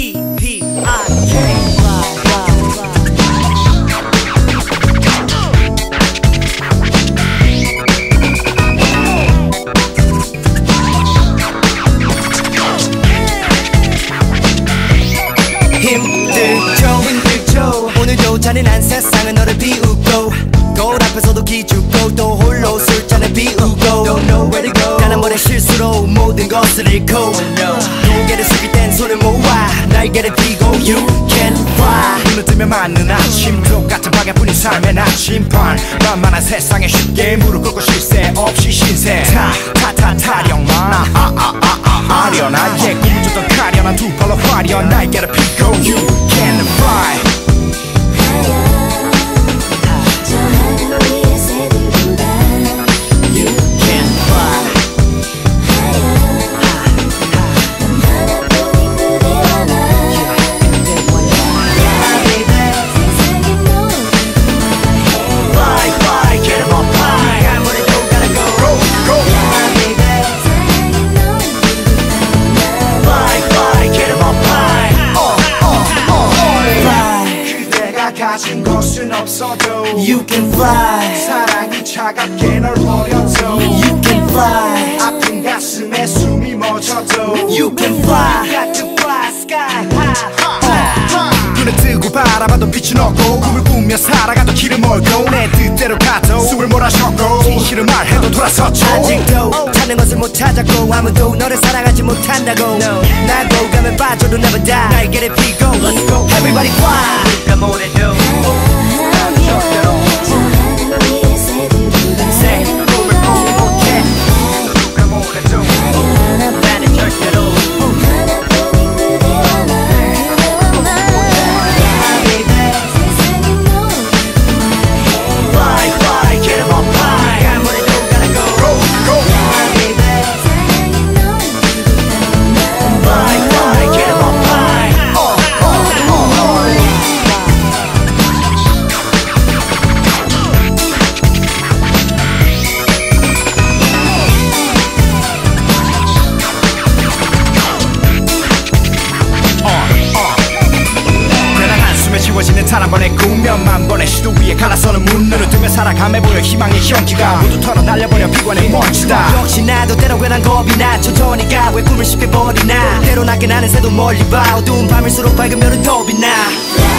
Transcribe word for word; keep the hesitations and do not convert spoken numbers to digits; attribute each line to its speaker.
Speaker 1: P P I K. 힘들죠 힘들죠 오늘도 잔인한 세상은 너를 비우고 거울 앞에서도 기죽고 또 홀로 술잔을 비우고 Don't know where to go 나는 머리 실수로 모든 것을 잃고 oh, no. 고개를 숙일 땐 손을 모아 날개를 펴고 You can fly 눈을 뜨면 맞는 아침 똑같은 방해뿐인 삶의 나침반 만만한 세상에 쉽게 무릎 꿇고 쉴 새 없이 신세 타타타 타령만 아아아아 아련한 예 꿈을 쫓던 가련한 두 발로 화려한 날개를 펴고 You can fly
Speaker 2: 가진 것은 없어도
Speaker 1: You can fly
Speaker 2: 사랑이 차갑게 널 버려도
Speaker 1: You can fly
Speaker 2: 아픈 가슴에 숨이 멎어도
Speaker 1: You can fly
Speaker 2: Got to fly sky high 눈을 뜨고 바라봐도 빛은 없고 꿈을 꾸며 살아가도 길을 멀고 내 뜻대로 가도 숨을 몰아쉬었고 진실을 말해도 돌아섰죠
Speaker 1: 아직도 찾는 것을 못 찾았고 아무도 너를 사랑하지 못한다고 no. 나고 가면 빠져도 never die 날개를 펴고 Let's go Everybody fly 누가 뭐래도 지워지는 단 한 번의 꿈면 만 번의 시도 위에 갈라서는 문 눈을 뜨며 살아감에 보여 희망의 형기가 모두 털어 날려버려 비관의 먼지다 역시 나도 때로 괜한 겁이 나 천천히가 왜 꿈을 쉽게 버리나 때로 낮게 나는 새도 멀리 봐 어두운 밤일수록 밝으면은 더 빛나